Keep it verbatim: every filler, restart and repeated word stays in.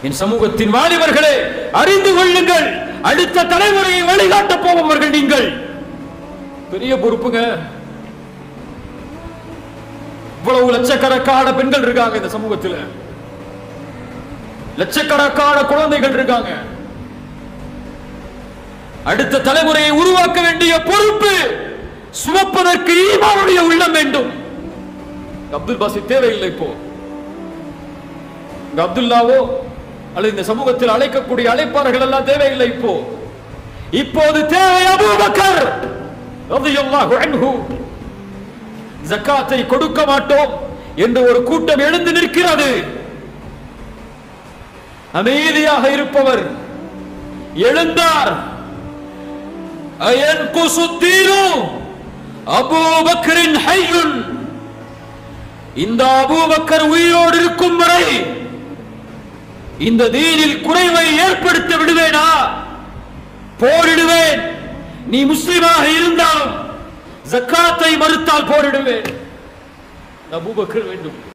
என் சமூகத்தின் வாலிபர்களே, அறிந்து கொள்ளுங்கள், அடுத்த தலைமுறையை வழிகாட்ட போபவர்கள் நீங்கள். பெரிய பொறுப்புங்க. இவ்வளவு லட்சக்கணக்கான பெண்கள் இருக்காங்க இந்த சமூகத்தில், லட்சக்கணக்கான குழந்தைகள் இருக்காங்க. அடுத்த தலைமுறையை உருவாக்க வேண்டிய பொறுப்பு சுமப்பதற்கு ஈமானுடைய உள்ளம் வேண்டும். அப்துல் பாசித் தேவையில்லை. இப்போ அப்துல்லாவோ அல்லது இந்த சமூகத்தில் அழைக்கக்கூடிய அழைப்பாளர்கள் எல்லாம் தேவையில்லை. இப்போ இப்போது தேவை அபூபக்கர் ரலியல்லாஹு அன்ஹு. ஜகாத்தை கொடுக்க மாட்டோம் என்று ஒரு கூட்டம் எழுந்து நிற்கிறது. அமைதியாக இருப்பவர் எழுந்தார். அயன்குசு தீனு அபூபக்கரின் ஹய்யுன். இந்த அபூபக்கர் உயிரோடு இருக்கும் வரை இந்த தீனில் குறைவை ஏற்படுத்த விடுவேனா? போரிடுவேன். நீ முஸ்லிமாக இருந்தாலும் ஜக்காத்தை மறுத்தால் போரிடுவேன். அபூபக்கர் வேண்டும்.